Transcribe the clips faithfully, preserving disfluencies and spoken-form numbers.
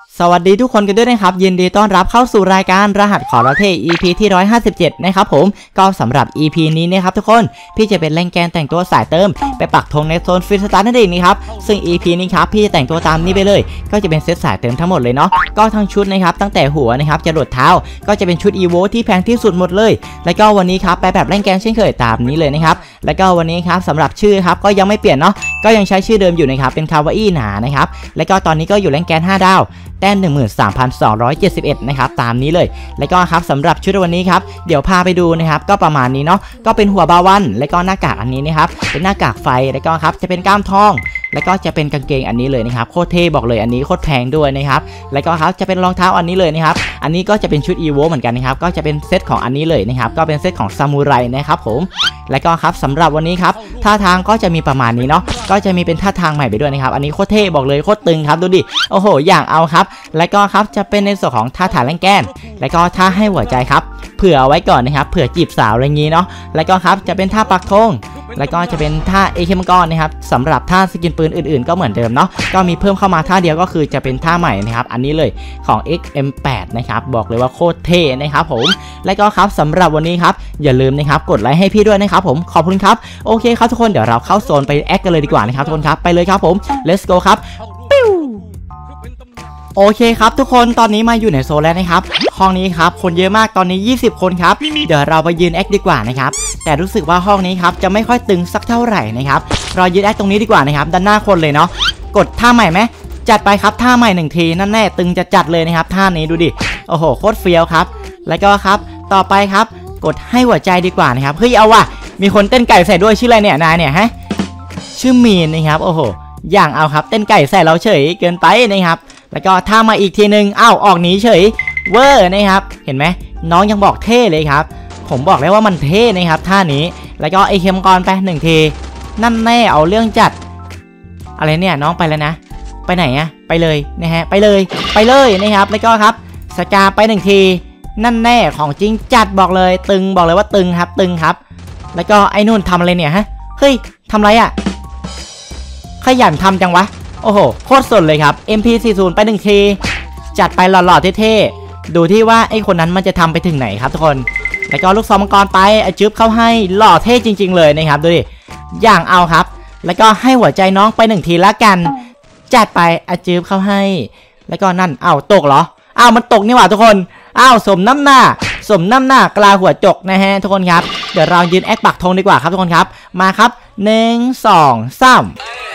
สวัสดีทุกคนกันด้วยนะครับยินดีต้อนรับเข้าสู่รายการรหัสขอเราเท่ อี พี ที่หนึ่งร้อยห้าสิบเจ็ดนะครับผมก็สำหรับ อี พี นี้นะครับทุกคนพี่จะเป็นแรงแกนแต่งตัวสายเติมไปปักธงในโซนฟรีสไตล์นั่นเองนะครับซึ่ง อี พี นี้ครับพี่จะแต่งตัวตามนี้ไปเลยก็จะเป็นเซตสายเติมทั้งหมดเลยเนาะก็ทั้งชุดนะครับตั้งแต่หัวนะครับจะหลดเท้าก็จะเป็นชุดอีโวที่แพงที่สุดหมดเลยแล้วก็วันนี้ครับไปแบบแรงแกนเช่นเคยตามนี้เลยนะครับแล้วก็วันนี้ครับสำหรับชื่อครับก็ยังไม่เปลี่ยนเนาะก็ยังใช้ชื่อเดิมอยู่นะครับเป็นคาวาอี้หนานะครับแล้วก็ตอนนี้ก็อยู่แรงแกนห้าดาวแต้ม หนึ่งหมื่นสามพันสองร้อยเจ็ดสิบเอ็ด นะครับตามนี้เลยแล้วก็ครับสำหรับชุดวันนี้ครับเดี๋ยวพาไปดูนะครับก็ประมาณนี้เนาะก็เป็นหัวบาวันแล้วก็หน้ากากอันนี้นะครับเป็นหน้ากากไฟแล้วก็ครับจะเป็นกล้ามทองแล้วก็จะเป็นกางเกงอันนี้เลยนะครับโคตรเท่บอกเลยอันนี้โคตรแพงด้วยนะครับแล้วก็ครับจะเป็นรองเท้าอันนี้เลยนะครับอันนี้ก็จะเป็นชุดอีโวเหมือนกันนะครับก็จะเป็นเซตของอันนี้เลยนะครับก็เป็นเซตของซามูไรนะครับผมแล้วก็ครับสำหรับวันนี้ครับท่าทางก็จะมีประมาณนี้เนาะก็จะมีเป็นท่าทางใหม่ไปด้วยนะครับอันนี้โคตรเท่บอกเลยโคตรตึงครับดูดิโอ้โหอย่างเอาครับแล้วก็ครับจะเป็นในส่วนของท่าถ่ายแรงแกนแล้วก็ท่าให้หัวใจครับเผื่อเอาไว้ก่อนนะครับเผื่อจีบสาวอะไรงี้เนาะแล้วก็ครับจะเป็นท่าปักธงแล้วก็จะเป็นท่าเอเคมังกรนะครับสำหรับท่าสกินปืนอื่นๆก็เหมือนเดิมเนาะก็มีเพิ่มเข้ามาท่าเดียวก็คือจะเป็นท่าใหม่นะครับอันนี้เลยของ เอ็กซ์ เอ็ม แปด นะครับบอกเลยว่าโคตรเท่นะครับผมแล้วก็ครับสำหรับวันนี้ครับอย่าลืมนะครับกดไลค์ให้พี่ด้วยนะครับผมขอบคุณครับโอเคครับทุกคนเดี๋ยวเราเข้าโซนไปแอคกันเลยดีกว่านะครับทุกคนครับไปเลยครับผม let's go ครับปิ้วโอเคครับทุกคนตอนนี้มาอยู่ในโซนแล้วนะครับห้องนี้ครับคนเยอะมากตอนนี้ยี่สิบคนครับเดี๋ยวเราไปยืนแอคดีกว่านะครับแต่รู้สึกว่าห้องนี้ครับจะไม่ค่อยตึงสักเท่าไหร่นะครับเรายืนแอคตรงนี้ดีกว่านะครับด้านหน้าคนเลยเนาะกดท่าใหม่ไหมจัดไปครับท่าใหม่หนึ่งทีนั่นแน่ตึงจะจัดเลยนะครับท่านี้ดูดิโอ้โหโคตรเฟี้ยวครับแล้วก็ครับต่อไปครับกดให้หัวใจดีกว่านะครับเฮ้ยเอาว่ะมีคนเต้นไก่ใส่ด้วยชื่ออะไรเนี่ยนายเนี่ยฮะชื่อมีนนะครับโอ้โหอย่างเอาครับเต้นไก่ใส่เราเฉยเกินไปนะครับแล้วก็ท่ามาอีกทีนึงอ้าวออกหนีเฉยเวอร์นะครับเห็นไหมน้องยังบอกเท่เลยครับผมบอกแล้วว่ามันเท่นะครับท่านี้แล้วก็ไอเค็มกรไปหนึ่งทีนั่นแน่เอาเรื่องจัดอะไรเนี่ยน้องไปแล้วนะไปไหนอะไปเลยนะฮะไปเลยไปเลยนะครับแล้วก็ครับสกาไปหนึ่งทีนั่นแน่ของจริงจัดบอกเลยตึงบอกเลยว่าตึงครับตึงครับแล้วก็ไอ้นู่นทำอะไรเนี่ยฮะเฮ้ยทำอะไรอะขยันทำจังวะโอ้โหโคตรสดเลยครับ เอ็ม พี สี่สิบ ไปหนึ่งทีจัดไปหล่อๆเท่ๆดูที่ว่าไอ้คนนั้นมันจะทำไปถึงไหนครับทุกคนแล้วก็ลูกซองมังกรไปไอจึ๊บเข้าให้หล่อเท่จริงๆเลยนะครับดูดิอย่างเอาครับแล้วก็ให้หัวใจน้องไปหนึ่งทีละกันจัดไปไอจึ๊บเข้าให้แล้วก็นั่นอ้าวตกเหรออ้าวมันตกนี่หว่าทุกคนอ้าวสมน้ำหน้าสมน้ำหน้ากลาหัวจกนะฮะทุกคนครับเดี๋ยวเรายืนแอคปักธงดีกว่าครับทุกคนครับมาครับหนึ่งสองสาม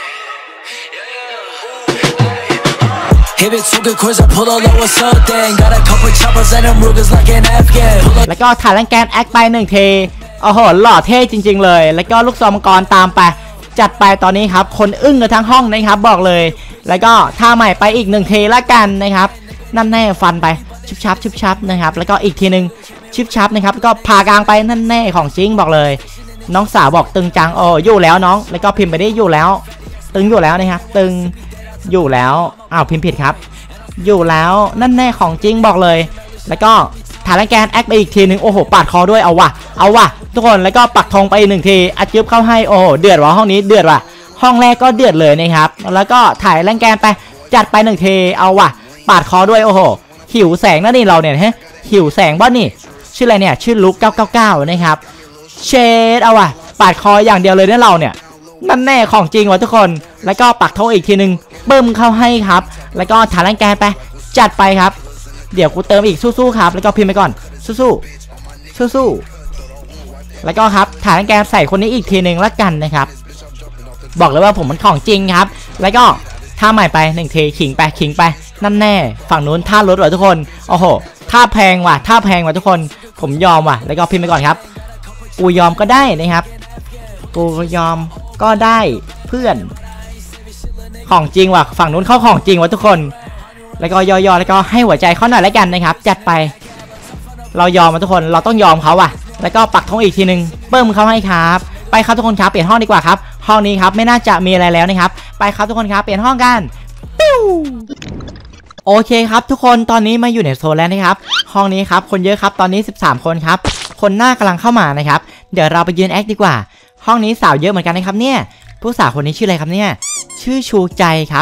แล้วก็ถ่ายแรงแกนแอคไปหนึ่งทีโอ้โหหล่อเท่จริงๆเลยแล้วก็ลูกซองมังกรตามไปจัดไปตอนนี้ครับคนอึ้งกันทั้งห้องนะครับบอกเลยแล้วก็ท่าใหม่ไปอีกหนึ่งทีละกันนะครับนั่นแน่ฟันไปชิบชับชิบชับนะครับแล้วก็อีกทีหนึ่งชิบชับนะครับก็ผ่ากลางไปนั่นแน่ของจริงบอกเลยน้องสาวบอกตึงจังโอ้อยู่แล้วน้องแล้วก็พิมพ์ไปได้อยู่แล้วตึงอยู่แล้วนะครับตึงอยู่แล้วอ้าวพิมพ์ผิดครับอยู่แล้วนั่นแน่ของจริงบอกเลยแล้วก็ถ่ายแรงแกนแอคไปอีกทีหนึ่งโอ้โหปาดคอด้วยเอาว่ะเอาว่ะทุกคนแล้วก็ปักธงไปอีกหนึ่งทีอัดจึ๊บเข้าให้โอ้โหเดือดว่ะห้องนี้เดือดว่ะห้องแรกก็เดือดเลยนะครับแล้วก็ถ่ายแรงแกนไปจัดไปหนึ่งทีเอาว่ะปาดคอด้วยโอ้โหหิวแสงนั่นนี่เราเนี่ยฮะหิวแสงบ้านี่ชื่ออะไรเนี่ยชื่อลุคเก้าเก้าเก้านะครับเชดเอาว่ะปาดคออย่างเดียวเลยเนี่ยเราเนี่ยนั่นแน่ของจริงว่ะทุกคนแล้วก็ปักธงอีกทีหนึ่งเบิ่มเข้าให้ครับแล้วก็ถ่ายแรงแกนไปจัดไปครับเดี๋ยวกูเติมอีกสู้ๆครับแล้วก็พิมพ์ไปก่อนสู้ๆสู้ๆแล้วก็ครับถ่ายแรงแกนใส่คนนี้อีกทีหนึ่งละกันนะครับบอกเลยว่าผมมันของจริงครับแล้วก็ท่าใหม่ไปหนึ่งทีขิงไปขิงไปนั่นแน่ฝั่งนู้นท่ารถว่ะทุกคนโอ้โหท่าแพงว่ะท่าแพงว่ะทุกคนผมยอมว่ะแล้วก็พิมพ์ไปก่อนครับกูยอมก็ได้นะครับกูยอมก็ได้เพื่อนของจริงว่ะฝั่งนู้นเข้าของจริงว่ะทุกคนแล้วก็ย่อๆแล้วก็ให้หัวใจเขาหน่อยแล้วกันนะครับจัดไปเรายอมมาทุกคนเราต้องยอมเขาว่ะแล้วก็ปักธงอีกทีนึงเบิ้มเขาให้ครับไปครับทุกคนครับเปลี่ยนห้องดีกว่าครับห้องนี้ครับไม่น่าจะมีอะไรแล้วนะครับไปครับทุกคนครับเปลี่ยนห้องกันปิ้วโอเคครับทุกคนตอนนี้มาอยู่ในโซนแล้วนะครับห้องนี้ครับคนเยอะครับตอนนี้สิบสามคนครับคนหน้ากำลังเข้ามานะครับเดี๋ยวเราไปยืนแอคดีกว่าห้องนี้สาวเยอะเหมือนกันนะครับเนี่ยผู้สาวคนนี้ชื่ออะไรครับเนี่ยชื่อชูใจครับ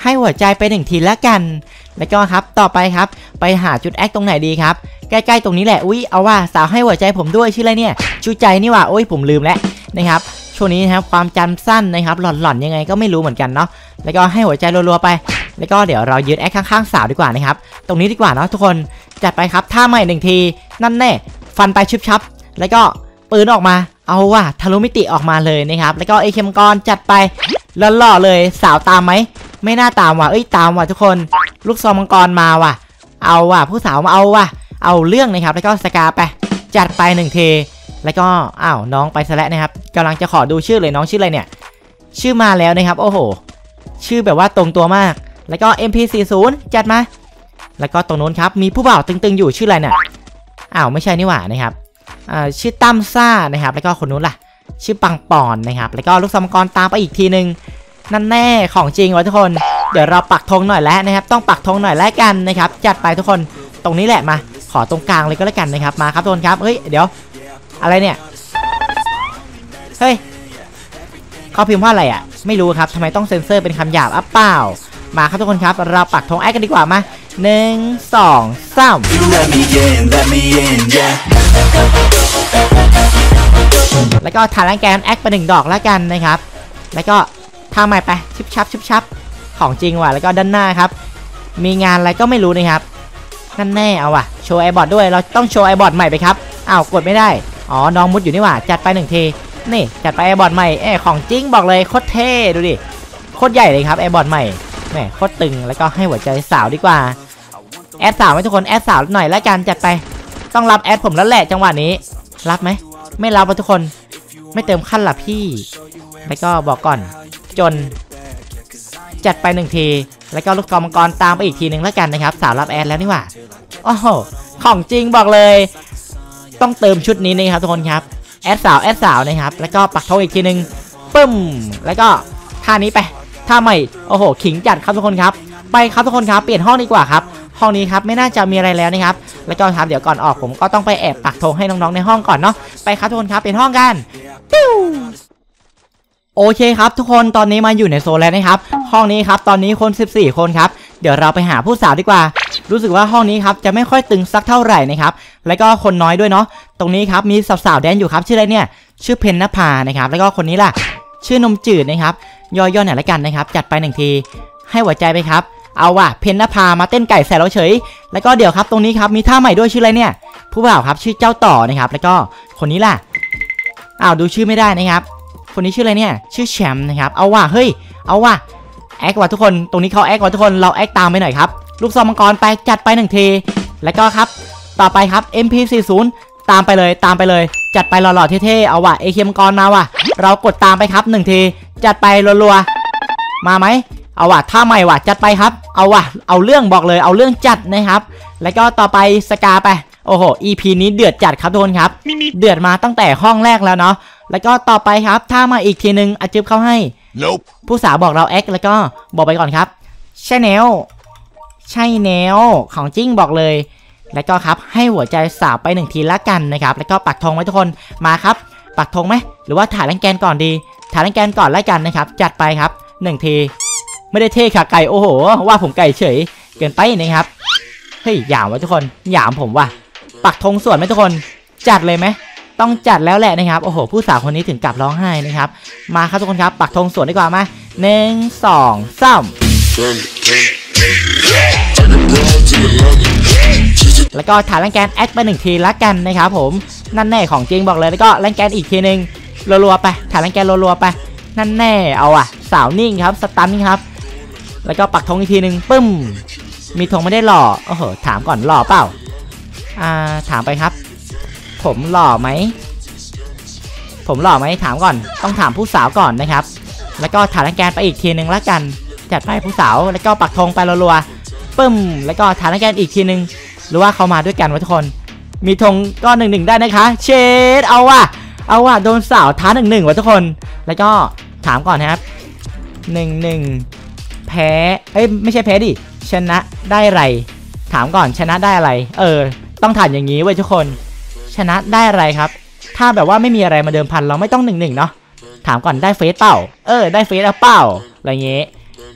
ให้หัวใจไปหนึ่งทีแล้วกันแล้วก็ครับต่อไปครับไปหาจุดแอคตรงไหนดีครับใกล้ๆตรงนี้แหละอุ้ยเอาว่าสาวให้หัวใจผมด้วยชื่ออะไรเนี่ยชูใจนี่ว่าโอ้ยผมลืมแล้วนะครับช่วงนี้นะครับความจำสั้นนะครับหล่อนๆยังไงก็ไม่รู้เหมือนกันเนาะแล้วก็ให้หัวใจรัวๆไปแล้วก็เดี๋ยวเรายืนแอคข้างๆสาวดีกว่านะครับตรงนี้ดีกว่าเนาะทุกคนจัดไปครับท่าใหม่หนึ่งทีนั่นแน่ฟันไปชุบชับแล้วก็ปืนออกมาเอาว่ะทะลุมิติออกมาเลยนะครับแล้วก็ไอเคมกรจัดไปหล่อๆเลยสาวตามไหมไม่น่าตามว่ะเอ้ยตามว่ะทุกคนลูกซองมังกรมาว่ะเอาว่ะผู้สาวมาเอาว่ะเอาเรื่องนะครับแล้วก็สกาไปจัดไปหนึ่งทีแล้วก็อ้าวน้องไปซะแล้วนะครับกำลังจะขอดูชื่อเลยน้องชื่ออะไรเนี่ยชื่อมาแล้วนะครับโอ้โหชื่อแบบว่าตรงตัวมากแล้วก็ เอ็ม พี สี่สิบ จัดมาแล้วก็ตรงนู้นครับมีผู้บ่าวตึงๆอยู่ชื่ออะไรเนี่ยอ้าวไม่ใช่นี่หว่านะครับอ่าชื่อตั้มซ่านะครับแล้วก็คนนู้นล่ะชื่อปังปอนนะครับแล้วก็ลูกซองมังกรตามไปอีกทีนึงนั่นแน่ของจริงวะทุกคนเดี๋ยวเราปักธงหน่อยแล้วนะครับต้องปักธงหน่อยแล้วกันนะครับจัดไปทุกคนตรงนี้แหละมาขอตรงกลางเลยก็แล้วกันนะครับมาครับทุกคนครับเฮ้ยเดี๋ยวอะไรเนี่ยเฮ้ยเขาพิมพ์ว่าอะไรอ่ะไม่รู้ครับทำไมต้องเซ็นเซอร์เป็นคำหยาบอ่ะเปล่ามาครับทุกคนครับเราปักธงแอคกันดีกว่ามาหนึ่งสองสามแล้วก็ทาแรงแกนแอคไปหนึ่งดอกแล้วกันนะครับแล้วก็ทาใหม่ไปชิบชับชิบชับของจริงว่ะแล้วก็ด้านหน้าครับมีงานอะไรก็ไม่รู้นะครับนั่นแน่เอาว่ะโชว์ไอบอทด้วยเราต้องโชว์ไอบอทใหม่ไปครับอ้าวกดไม่ได้อ๋อน้องมุดอยู่นี่ว่ะจัดไปหนึ่งทีนี่จัดไปไอบอทใหม่เอ้ของจริงบอกเลยโคตรเท่ดูดิโคตรใหญ่เลยครับไอบอทใหม่แหมโคตรตึงแล้วก็ให้หัวใจสาวดีกว่าแอดสาวให้ทุกคนแอดสาวหน่อยแล้วกันจัดไปต้องรับแอดผมแล้วแหละจังหวะนี้รับไหมไม่รับทุกคนไม่เติมขั้นล่ะพี่แล้วก็บอกก่อนจนจัดไปหนึ่งทีแล้วก็ลูกกอมังกรตามไปอีกทีหนึ่งแล้วกันนะครับสาวรับแอดแล้วนี่หว่าโอ้โหของจริงบอกเลยต้องเติมชุดนี้นะครับทุกคนครับแอดสาวแอดสาวนะครับแล้วก็ปักธงอีกทีหนึ่งปึ้มแล้วก็ท่านี้ไปท่าใหม่โอ้โหขิงจัดครับทุกคนครับไปครับทุกคนครับเปลี่ยนห้องดีกว่าครับห้องนี้ครับไม่น่าจะมีอะไรแล้วนะครับแล้วก็ครับเดี๋ยวก่อนออกผมก็ต้องไปแอบปักธงให้น้องๆในห้องก่อนเนาะไปครับทุกคนครับเปลี่ยนห้องกันโอเคครับทุกคนตอนนี้มาอยู่ในโซนแล้วนะครับห้องนี้ครับตอนนี้คนสิบสี่คนครับเดี๋ยวเราไปหาผู้สาวดีกว่ารู้สึกว่าห้องนี้ครับจะไม่ค่อยตึงสักเท่าไหร่นะครับแล้วก็คนน้อยด้วยเนาะตรงนี้ครับมีสาวๆแดนอยู่ครับชื่ออะไรเนี่ยชื่อเพนนภานะครับแล้วก็คนนี้ล่ะชื่อนมจืดนะครับย่อๆหน่อยละกันนะครับจัดไปหนึ่งทีให้หัวใจไปครับเอาว่ะเพนนภามาเต้นไก่ใส่เราเฉยแล้วก็เดี๋ยวครับตรงนี้ครับมีท่าใหม่ด้วยชื่ออะไรเนี่ยผู้บ่าวครับชื่อเจ้าต่อนะครับแล้วก็คนนี้ล่ะอ้าวดูชื่อไม่ได้นะครับคนนี้ชื่ออะไรเนี่ยชื่อแชมป์นะครับเอาว่ะเฮ้ยเอาว่ะแอคว่ะทุกคนตรงนี้เขาแอคว่ะทุกคนเราแอคตามไปหน่อยครับลูกซองมังกรไปจัดไปหนึ่งทีแล้วก็ครับต่อไปครับ เอ็ม พี สี่สิบ ตามไปเลยตามไปเลยจัดไปหล่อๆเท่ๆเอาว่ะเอเคมังกรมาว่ะเรากดตามไปครับหนึ่งทีจัดไปรัวๆมาไหมเอาว่ะท่าใหม่ว่ะจัดไปครับเอาว่ะเอาเรื่องบอกเลยเอาเรื่องจัดนะครับแล้วก็ต่อไปสกาไปโอ้โห อี พี นี้เดือดจัดครับทุกคนครับเดือดมาตั้งแต่ห้องแรกแล้วเนาะแล้วก็ต่อไปครับถ้ามาอีกทีนึงอาจึบเข้าให้ nope. ผู้สาวบอกเราแอคแล้วก็บอกไปก่อนครับใช่แนวใช่แนวของจริงบอกเลยแล้วก็ครับให้หัวใจสาวไปหนึ่งทีละกันนะครับแล้วก็ปักธงไว้ทุกคนมาครับปักธงไหมหรือว่าถ่ายแรงแกนก่อนดีถ่ายแรงแกนก่อนละกันนะครับจัดไปครับหนึ่งทีไม่ได้เท่ขาไก่โอ้โหว่าผมไก่เฉยเกินไปนะครับเฮ้ยหยามไว้ทุกคนหยามผมว่ะปักธงส่วนไหมทุกคนจัดเลยไหมต้องจัดแล้วแหละนะครับโอ้โหผู้สาวคนนี้ถึงกับร้องไห้นะครับมาครับทุกคนครับปักธงสวนดีกว่ามาหนึ่งสองสามแล้วก็ถ่ายแรงแกนแอคไปหนึ่งทีละกันนะครับผมนั่นแน่ของจริงบอกเลยแล้วก็แรงแกนอีกทีหนึ่งรัวๆไปถ่ายแรงแกนรัวๆไปนั่นแน่เอาอ่ะสาวนิ่งครับสตันครับแล้วก็ปักธงอีกทีหนึ่งปึ้มมีธงไม่ได้หล่อโอ้โหถามก่อนหล่อเปล่าอ่าถามไปครับผมหล่อไหมผมหล่อไหมถามก่อนต้องถามผู้สาวก่อนนะครับแล้วก็ถ่ายแรงแกนไปอีกทีหนึ่งละกันจัดไปผู้สาวแล้วก็ปักธงไปรัวๆปึ้มแล้วก็ถ่ายแรงแกนอีกทีหนึ่งหรือว่าเขามาด้วยกันวะทุกคนมีธงก็หนึ่งหนึ่งได้นะคะเชดเอาว่ะเอาว่ะโดนสาวท้าหนึ่งหนึ่งวะทุกคนแล้วก็ถามก่อนนะครับหนึ่งหนึ่งแพ้เอ้ยไม่ใช่แพ้ดิชนะได้อะไรถามก่อนชนะได้อะไรเออต้องถามอย่างนี้ไว้ทุกคนชนะได้อะไรครับถ้าแบบว่าไม่มีอะไรมาเดิมพันเราไม่ต้องหนึ่งหนึ่งเนาะถามก่อนได้เฟซเปล่าเออได้เฟซเปล่าอะไรเงี้ย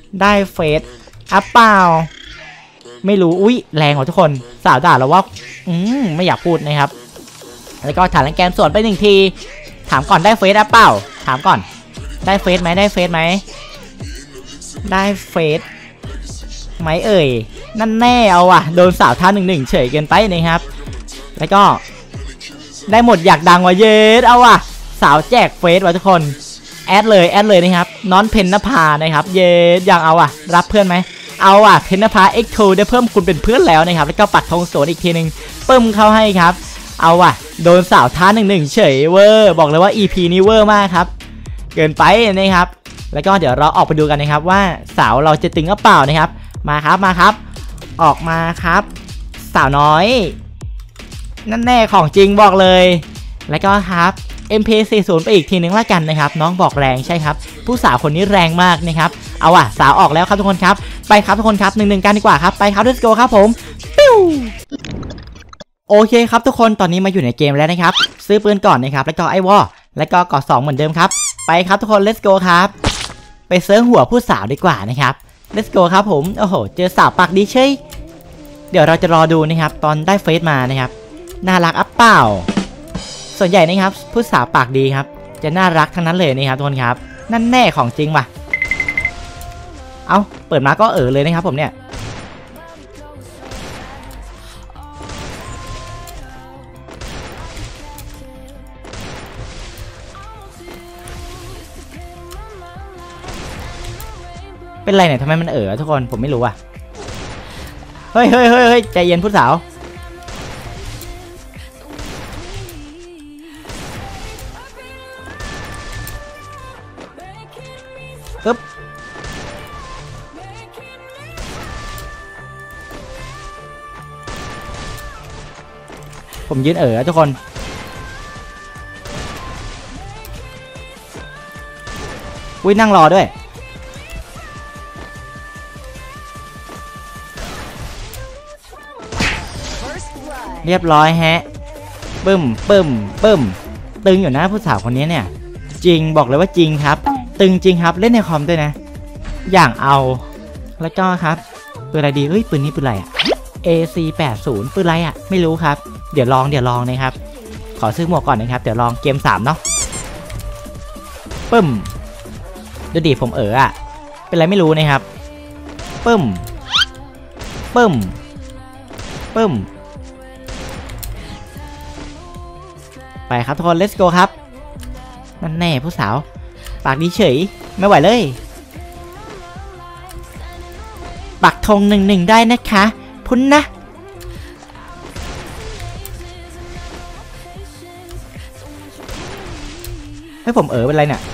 ได้เฟสอัพเปล่าไม่รู้อุ้ยแรงกว่าทุกคนสาวด่าเราว่าอืมไม่อยากพูดนะครับแล้วก็ถามแรงแกนส่วนไปหนึ่งทีถามก่อนได้เฟสอัพเปล่าถามก่อนได้เฟสไหมได้เฟสไหมได้เฟสไหมเอ่ยนั่นแน่เอาว่ะโดนสาวท่าหนึ่งหนึ่งเฉยเกินไปนะครับแล้วก็ได้หมดอยากดังว่ะเยสเอาว่ะสาวแจกเฟสว่ะทุกคนแอดเลยแอดเลยนะครับน้อนเพนนภานะครับเยสอยากเอาว่ะรับเพื่อนไหมเอาว่ะเพนนภา เอ็กซ์ ทู ได้เพิ่มคุณเป็นเพื่อนแล้วนะครับแล้วก็ปักธงโซนอีกทีนึงปึ้มเข้าให้ครับเอาว่ะโดนสาวท่าหนึ่งหนึ่งเฉยเวอร์บอกเลยว่า อี พี นี้เวอร์มากครับเกินไปนะครับแล้วก็เดี๋ยวเราออกไปดูกันนะครับว่าสาวเราจะตึงหรือเปล่านะครับมาครับมาครับออกมาครับสาวน้อยนั่นแน่ของจริงบอกเลยแล้วก็ครับ เอ็ม พี สี่สิบ ไปอีกทีนึงละกันนะครับน้องบอกแรงใช่ครับผู้สาวคนนี้แรงมากนะครับเอาว่ะสาวออกแล้วครับทุกคนครับไปครับทุกคนครับหนึ่งหนึ่งกันดีกว่าครับไปครับ let's go ครับผมปิ้วโอเคครับทุกคนตอนนี้มาอยู่ในเกมแล้วนะครับซื้อปืนก่อนนะครับแล้วก็ไอวอลแล้วก็กอดสองเหมือนเดิมครับไปครับทุกคน let's go ครับไปเซิร์ฟหัวผู้สาวดีกว่านะครับ let's go ครับผมโอ้โหเจอสาวปากดีเชยเดี๋ยวเราจะรอดูนะครับตอนได้เฟซมานะครับน่ารักอัพเปล่าส่วนใหญ่นะครับผู้สาวปากดีครับจะน่ารักทั้งนั้นเลยนะครับทุกคนครับนั่นแน่ของจริงว่ะเอาเปิดมาก็เออเลยนะครับผมเนี่ยเป็นไรเนี่ยทำไมมันเออทุกคนผมไม่รู้อ่ะเฮ้ยเฮ้ยเฮ้ยเฮ้ยใจเย็นผู้สาวปึ๊บผมยืนเออทุกคนอุ้ยนั่งรอด้วยเรียบร้อยแฮะปึ้มปึ้มปึ้มตึงอยู่นะผู้สาวคนนี้เนี่ยจริงบอกเลยว่าจริงครับตึงจริงครับเล่นในคอมด้วยนะอย่างเอาแล้วก็ครับปืนอะไรดีเฮ้ยปืนนี้ปืนอะไรอะ เอ ซี แปดสิบ ปืนอะไรอะไม่รู้ครับเดี๋ยวลองเดี๋ยวลองนะครับขอซื้อหมวกก่อนนะครับเดี๋ยวลองเกมสามเนาะปึ้มดูดิผมเอออะเป็นอะไรไม่รู้นะครับปึ้มปึ้มปึ้มไปครับทุกคน let's go ครับนั่นแน่ผู้สาวปากดีเฉยไม่ไหวเลยปักธงหนึ่งหนึ่งได้นะคะพุ่นนะให้ผมเออเป็นไรเนี่ย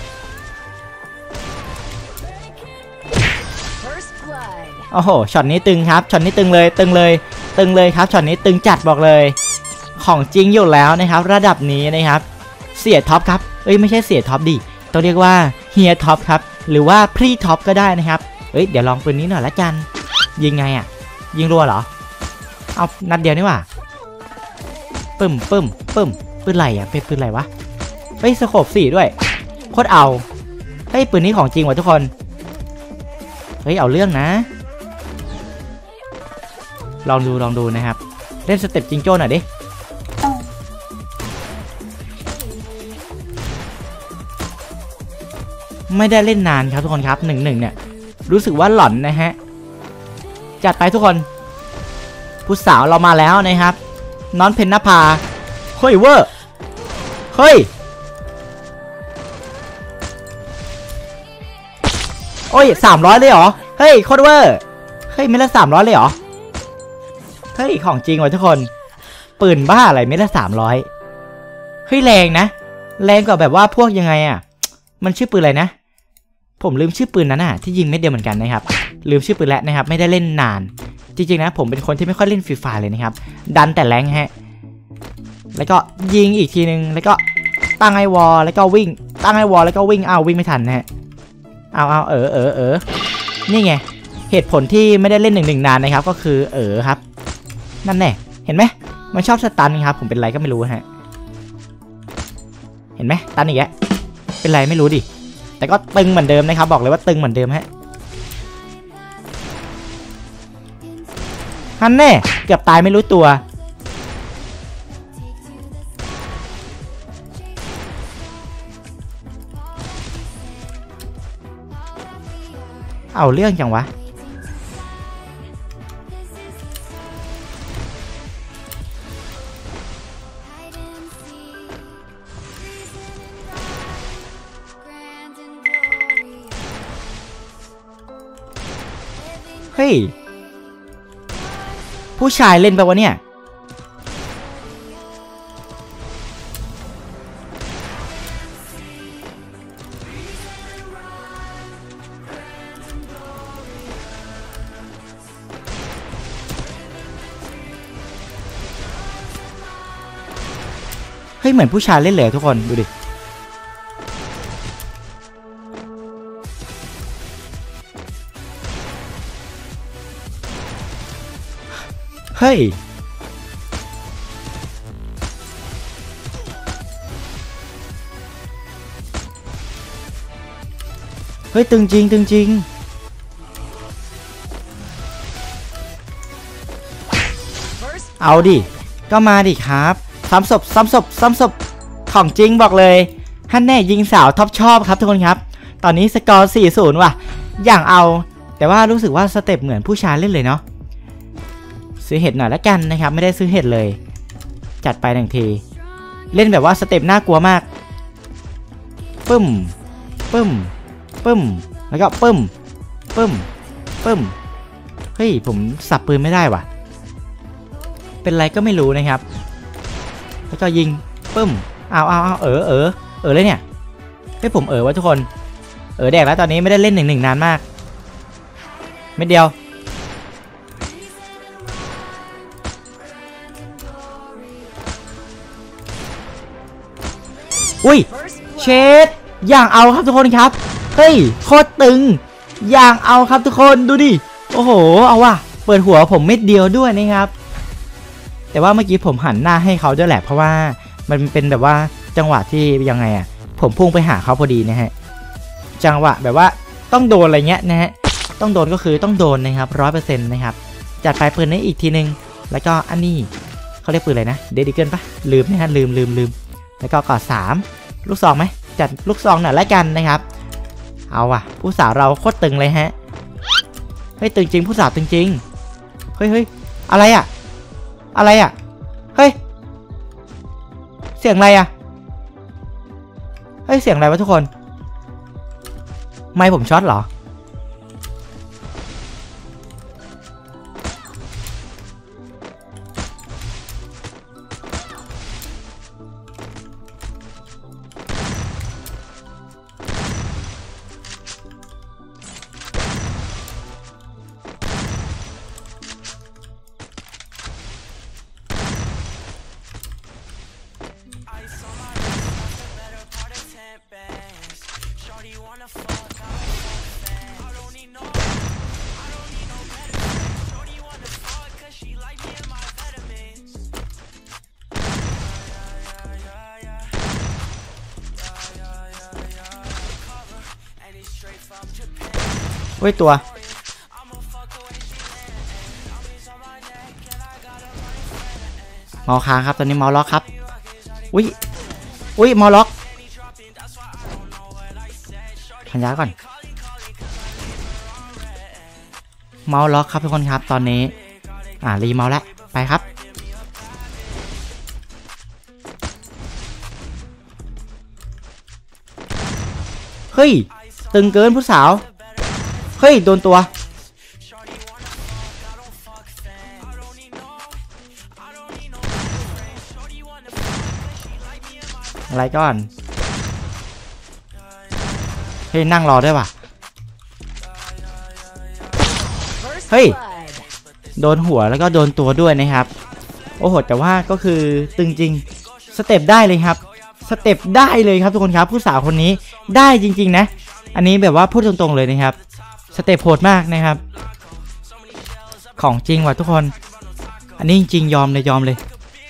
โอ้โหช็อตนี้ตึงครับช็อตนี้ตึงเลยตึงเลยตึงเลยครับช็อตนี้ตึงจัดบอกเลยของจริงอยู่แล้วนะครับระดับนี้นะครับเสียท็อปครับเอ้ยไม่ใช่เสียท็อปดิต้องเรียกว่าเฮียท็อปครับหรือว่าพรีท็อปก็ได้นะครับเอ้ยเดี๋ยวลองปืนนี้หน่อยละกันยิงไงอ่ะยิงรัวเหรอเอานัดเดียวนี่หว่าปึ้มปึ้มปึ้มปืนไรอ่ะเป็นปืนไรวะเฮ้ยสโคปสี่ด้วยโคตรเอาเฮ้ยปืนนี้ของจริงว่ะทุกคนเฮ้ยเอาเรื่องนะลองดูลองดูนะครับเล่นสเต็ปจิงโจ้หน่อยดิไม่ได้เล่นนานครับทุกคนครับหนึ่งหนึ่งเนี่ยรู้สึกว่าหลอนนะฮะจัดไปทุกคนผู้สาวเรามาแล้วนะครับน้อนเพนนภาเฮ้ยเวอร์เฮ้ยโอ้ยสามร้อยเลยเหรอเฮ้ยโคตรเวอร์เฮ้ยเม็ดละสามร้อยเลยเหรอเฮ้ยของจริงว่ะทุกคนปืนบ้าอะไรเม็ดละสามร้อยเฮ้ยแรงนะแรงกว่าแบบว่าพวกยังไงอ่ะมันชื่อปืนอะไรนะผมลืมชื่อปืนนั้นน่ะที่ยิงเม็ดเดียวเหมือนกันนะครับลืมชื่อปืนแล้วนะครับไม่ได้เล่นนานจริงๆนะผมเป็นคนที่ไม่ค่อยเล่นฟรีไฟเลยนะครับดันแต่แรงฮะแล้วก็ยิงอีกทีนึงแล้วก็ตั้งไอวอลแล้วก็วิ่งตั้งไอวอลแล้วก็วิ่งอ้าววิ่งไม่ทันนะฮะเอาเอาเออเออเออนี่ไงเหตุผลที่ไม่ได้เล่นหนึ่งหนึ่งนานนะครับก็คือเออครับนั่นแน่เห็นไหมมันชอบสตันครับผมเป็นไรก็ไม่รู้ฮะเห็นไหมตันอีกแล้วเป็นไรไม่รู้ดิแต่ก็ตึงเหมือนเดิมนะครับบอกเลยว่าตึงเหมือนเดิมฮะฮันแน่เกือบตายไม่รู้ตัวเอาเรื่องจังวะเฮ้ยผู้ชายเล่นไปวะเนี่ยเฮ้ยเหมือนผู้ชายเล่นเลยทุกคนดูดิเฮ้ยเฮ้ยตึงจริงตึงจริงเอาดิก็มาดิครับซ้ำศพซ้ำศพซ้ำศพของจริงบอกเลยฮันแน่ยิงสาวท็อปชอบครับทุกคนครับตอนนี้สกอร์ สี่ศูนย์ ว่ะอย่างเอาแต่ว่ารู้สึกว่าสเต็ปเหมือนผู้ชายเล่นเลยเนาะซื้อเห็ดหน่อยละกันนะครับไม่ได้ซื้อเห็ดเลยจัดไปหนึ่งทีเล่นแบบว่าสเต็ปน่ากลัวมากปึ้มปึ้มปึ้มแล้วก็ปึ้มปึ้มปึ้มเฮ้ยผมสับปืนไม่ได้ว่ะเป็นไรก็ไม่รู้นะครับแล้วก็ยิงปึ้มเอาเอาเอาเออเออเออเลยเนี่ยให้ผมเออวะทุกคนเออแดกแล้วตอนนี้ไม่ได้เล่นหนึ่งหนึ่งนานมากไม่เดียวอุ้ยเชดอย่างเอาครับทุกคนครับเฮ้ยโคตรตึงอย่างเอาครับทุกคนดูดิโอ้โหเอาว่ะเปิดหัวผมเม็ดเดียวด้วยนะครับแต่ว่าเมื่อกี้ผมหันหน้าให้เขาด้วยแหละเพราะว่ามันเป็นแบบว่าจังหวะที่ยังไงอ่ะผมพุ่งไปหาเขาพอดีนะฮะจังหวะแบบว่าต้องโดนอะไรเงี้ยนะฮะต้องโดนก็คือต้องโดนนะครับร้อยเปอร์เซ็นต์นะครับจัดไปปืนนี้อีกทีนึงแล้วก็อันนี้เขาเรียกปืนอะไรนะเดดิเกิลปะลืมนะฮะลืมลืมลืมแล้วก็กอดสามลูกซองไหมจัดลูกซองหน่อยละกันนะครับเอาว่ะผู้สาวเราโคตรตึงเลยฮะเฮ้ยตึงจริงผู้สาวตึงจริงเฮ้ยเฮ้ยอะไรอ่ะอะไรอ่ะเฮ้ยเสียงอะไรอ่ะเฮ้ยเสียงอะไรวะทุกคนไมค์ผมช็อตเหรอเฮ้ยตัวเมาค้างครับตอนนี้เมาล็อกครับอุ้ยอุ้ยเมาล็อกพันยาก่อนเมาล็อกครับทุกคนครับตอนนี้อ่ารีเมาแล้วไปครับเฮ้ยตึงเกินผู้สาวเฮ้ยโดนตัวอะไรก่อนเฮ้ยนั่งรอด้วยว่ะเฮ้ยโดนหัวแล้วก็โดนตัวด้วยนะครับโอ้โหแต่ว่าก็คือตึงจริงสเต็ปได้เลยครับสเต็ปได้เลยครับทุกคนครับผู้สาวคนนี้ได้จริงๆนะอันนี้แบบว่าพูดตรงๆเลยนะครับสเต็ปโหดมากนะครับของจริงว่ะทุกคนอันนี้จริงๆยอมเลยยอมเลย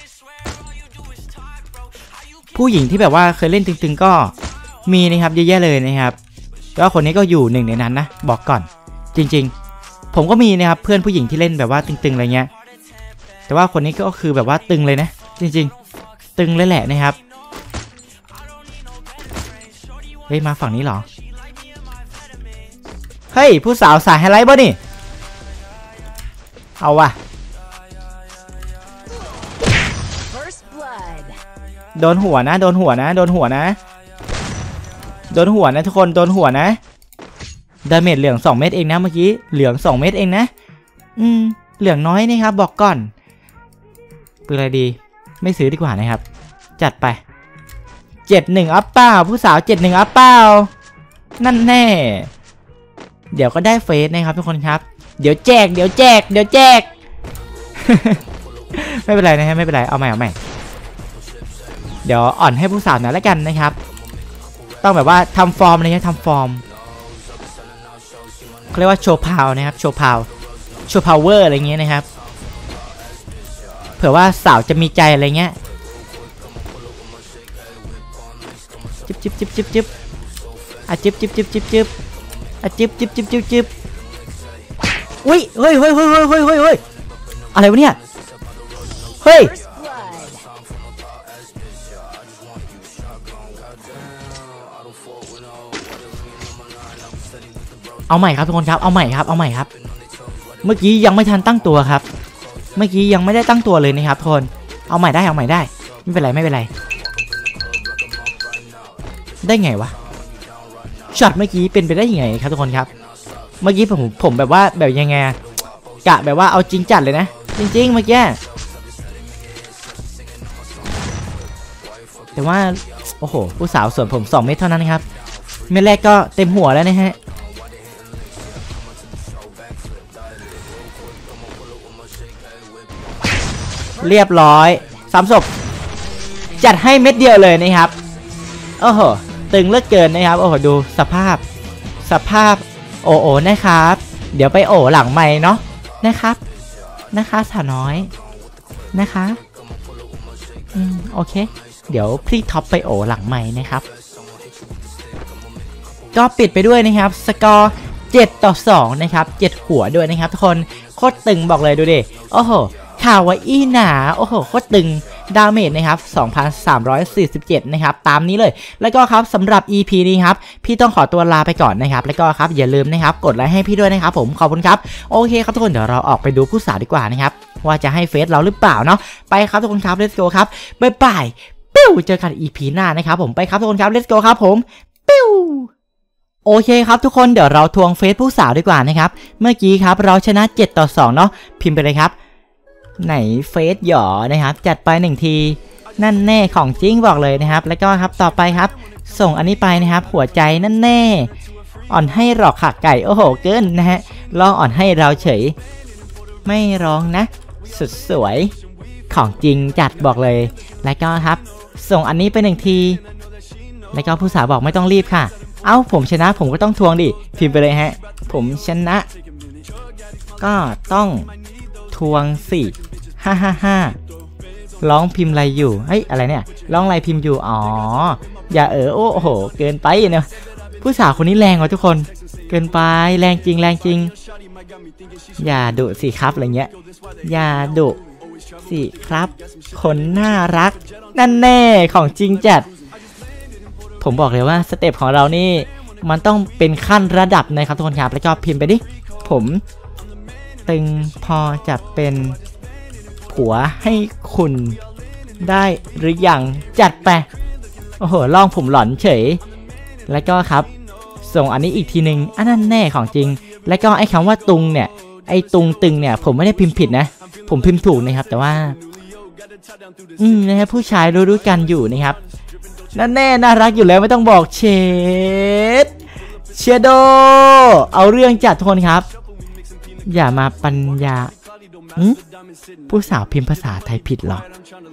ผู้หญิงที่แบบว่าเคยเล่นตึงๆก็มีนะครับเยอะแยะเลยนะครับแล้วคนนี้ก็อยู่หนึ่งในนั้นนะบอกก่อนจริงๆผมก็มีนะครับเพื่อนผู้หญิงที่เล่นแบบว่าตึงๆอะไรเงี้ยแต่ว่าคนนี้ก็คือแบบว่าตึงเลยนะจริงๆตึงเลยแหละนะครับเฮ้ยมาฝั่งนี้เหรอเฮ้ยผู้สาวสายไฮไลท์บ่นี่เอาว่ะโดนหัวนะโดนหัวนะโดนหัวนะโดนหัวนะทุกคนโดนหัวนะดาเมจเหลืองสองเม็ดเองนะเมื่อกี้เหลืองสองเม็ดเองนะอืมเหลืองน้อยนี่ครับบอกก่อนปืนอะไรดีไม่ซื้อดีกว่านะครับจัดไปเจ็ดหนึ่งอัพเป้าผู้สาวเจ็ดหนึ่งอัพเป้านั่นแน่เดี๋ยวก็ได้เฟสนะครับทุกคนครับเดี๋ยวแจกเดี๋ยวแจกเดี๋ยวแจก ไม่เป็นไรนะฮะไม่เป็นไรเอาใหม่เอาใหม่เดี๋ยวอ่อนให้ผู้สาวหน่อยแล้วกันนะครับต้องแบบว่าทำฟอร์มอะไรเงี้ยทำฟอร์มเขาเรียกว่าโชว์พาวนะครับโชว์พาวโชว์พาวเวอร์อะไรเงี้ยนะครับเผื่อว่าสาวจะมีใจอะไรเงี้ยจิ๊บจิ๊บจิ๊บจิ๊บจิ๊บอ่ะจิ๊บจิ๊บจิ๊บจิ๊บจิ๊บอ่ะจิ๊บจิ๊บจิ๊บจิ๊บจิ๊บอุ้ยเฮ้ยเฮ้ยเฮ้ยเฮ้ยเฮ้ยเฮ้ยอะไรวะเนี่ยเฮ้ยเอาใหม่ครับทุกคนครับเอาใหม่ครับเอาใหม่ครับเมื่อกี้ยังไม่ทันตั้งตัวครับเมื่อกี้ยังไม่ได้ตั้งตัวเลยนะครับทุกคนเอาใหม่ได้เอาใหม่ได้ไม่เป็นไรไม่เป็นไรได้ไงวะช็อตเมื่อกี้เป็นไปได้ยังไงครับทุกคนครับเมื่อกี้ผมผมแบบว่าแบบยังไงกะแบบว่าเอาจริงจัดเลยนะจริงๆเมื่อกี้แต่ว่าโอ้โหผู้สาวส่วนผมสองเม็ดเท่านั้นครับเม็ดแรกก็เต็มหัวแล้วนะฮะเรียบร้อยสามศพจัดให้เม็ดเดียวเลยนะครับโอ้โหตึงเลือดเกินนะครับโอ้โหดูสภาพสภาพโอโอนะครับเดี๋ยวไปโอหลังใหม่เนาะนะครับนะคะสาวน้อยนะคะอืมโอเคเดี๋ยวพี่ท็อปไปโอหลังใหม่นะครับก็ปิดไปด้วยนะครับสกอร์เจ็ดต่อสองนะครับเจ็ดหัวด้วยนะครับทุกคนโคตรตึงบอกเลยดูดิโอ้โหคาวาอี้หนาโอ้โหโคตรตึงดาเมจนะครับ สองพันสามร้อยสี่สิบเจ็ด นะครับตามนี้เลยแล้วก็ครับสำหรับ อี พี นี้ครับพี่ต้องขอตัวลาไปก่อนนะครับแล้วก็ครับอย่าลืมนะครับกดไลค์ให้พี่ด้วยนะครับผมขอบคุณครับโอเคครับทุกคนเดี๋ยวเราออกไปดูผู้สาวดีกว่านะครับว่าจะให้เฟซเราหรือเปล่าเนาะไปครับทุกคนครับ let's go ครับบ๊ายบายปิ้วเจอกัน อี พี หน้านะครับผมไปครับทุกคนครับ let's go ครับผมปิ้วโอเคครับทุกคนเดี๋ยวเราทวงเฟซผู้สาวดีกว่านะครับเมื่อกี้ครับเราชนะเจ็ดต่อสองเนาะพิมพ์ไปเลยครับไหนเฟซหยอนะครับจัดไปหนึ่งทีนั่นแน่ของจริงบอกเลยนะครับแล้วก็ครับต่อไปครับส่งอันนี้ไปนะครับหัวใจนั่นแน่อ่อนให้หรอกค่ะไก่โอ้โหเกินนะฮะลองอ่อนให้เราเฉยไม่ร้องนะสุดสวยของจริงจัดบอกเลยแล้วก็ครับส่งอันนี้ไปหนึ่งทีแล้วก็ผู้สาวบอกไม่ต้องรีบค่ะเอ้าผมชนะผมก็ต้องทวงดิพิมพ์ไปเลยฮะผมชนะก็ต้องทวงสิฮ่าฮ่าฮ่าร้องพิมพ์อะไรอยู่เฮ้ยอะไรเนี่ยร้องอะไรพิมพ์อยู่อ๋ออย่าเออโอ้โหเกินไปเนาะผู้สาวคนนี้แรงว่ะทุกคนเกินไปแรงจริงแรงจริงอย่าดุสิครับอะไรเงี้ยอย่าดุสิครับคนน่ารักนั่นแน่ของจริงจัดผมบอกเลยว่าสเต็ปของเรานี่มันต้องเป็นขั้นระดับนะครับทุกคนครับแล้วก็พิมพ์ไปดิผมตึงพอจะเป็นผัวให้คุณได้หรือยังจัดไปโอ้โหล่องผมหลอนเฉยแล้วก็ครับส่งอันนี้อีกทีหนึ่งอันนั้นแน่ของจริงแล้วก็ไอ้คำว่าตุงเนี่ยไอ้ตุงตึงเนี่ยผมไม่ได้พิมพ์ผิดนะผมพิมพ์ถูกนะครับแต่ว่าอืมนะครับผู้ชายรู้ๆกันอยู่นะครับนั่นแน่น่ารักอยู่แล้วไม่ต้องบอกเชดเชโดเอาเรื่องจัดทุกคนครับอย่ามาปัญญาผู้สาวพิมพ์ภาษาไทยผิดหรอ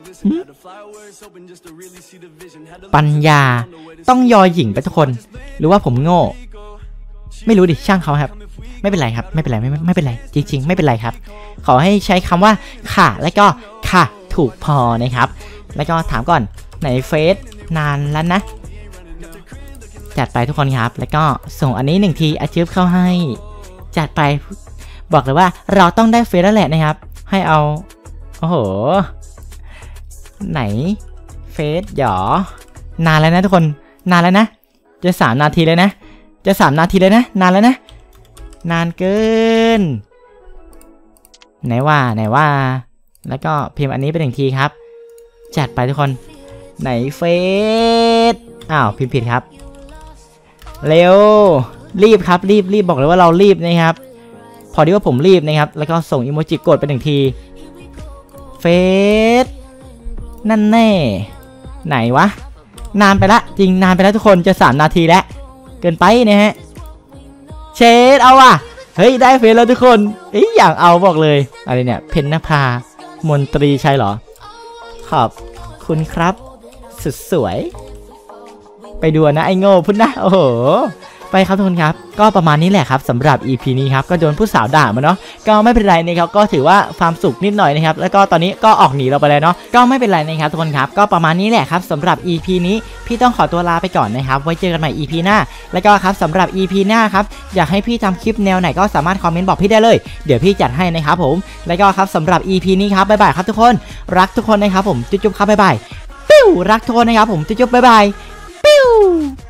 ปัญญาต้องยอหญิงไปทุกคนหรือว่าผมโง่ไม่รู้ดิช่างเขาครับไม่เป็นไรครับไม่เป็นไรไม่ไม่เป็นไรจริงๆไม่เป็นไรครับขอให้ใช้คำว่าค่ะและก็ค่ะถูกพอนะครับแล้วก็ถามก่อนไหนเฟซนานแล้วนะจัดไปทุกคนครับแล้วก็ส่งอันนี้หนึ่งทีอาชีพเข้าให้จัดไปบอกเลยว่าเราต้องได้เฟซแล้วแหละนะครับให้เอาโอ้โหไหนเฟสหยอนานแล้วนะทุกคนนานแล้วนะจะสามนาทีเลยนะจะสามนาทีเลยนะนานแล้วนะนานเกินไหนว่าไหนว่าแล้วก็พิมพ์อันนี้ไปหนึ่งทีครับจัดไปทุกคนไหนเฟสอ้าวพิมพ์ผิดครับเร็วรีบครับรีบรีบบอกเลยว่าเรารีบนะครับพอดีว่าผมรีบนะครับแล้วก็ส่งอีโมจิกดไปหนึ่งทีเฟสนั่นแน่ไหนวะนานไปละจริงนานไปแล้วทุกคนจะสามนาทีแล้วเกินไปนะฮะเชดเอาว่ะเฮ้ยได้เฟสแล้วทุกคนเอ้ยอยากเอาบอกเลยอะไรเนี่ยเพนนภามนตรีใช่เหรอขอบคุณครับสุดสวยไปดูนะไอ้โง่พุ่นนะโอ้โหไปครับทุกคนครับก็ประมาณนี้แหละครับสำหรับ อี พี นี้ครับก็โดนผู้สาวด่ามาเนาะก็ไม่เป็นไรนะครับก็ถือว่าความสุขนิดหน่อยนะครับแล้วก็ตอนนี้ก็ออกหนีเราไปแล้วเนาะก็ไม่เป็นไรนะครับทุกคนครับก็ประมาณนี้แหละครับสำหรับ อี พี นี้พี่ต้องขอตัวลาไปก่อนนะครับไว้เจอกันใหม่ อี พี หน้าแล้วก็ครับสำหรับ อี พี หน้าครับอยากให้พี่ทำคลิปแนวไหนก็สามารถคอมเมนต์บอกพี่ได้เลยเดี๋ยวพี่จัดให้นะครับผมแล้วก็ครับสำหรับ อี พี นี้ครับบ๊ายบายครับทุกคนรักทุกคนนะครับผมจุ๊บๆครับบ๊ายบายปิ้วรักทุกคนนะครับผมจุ๊บๆบ๊ายบายปิ้ว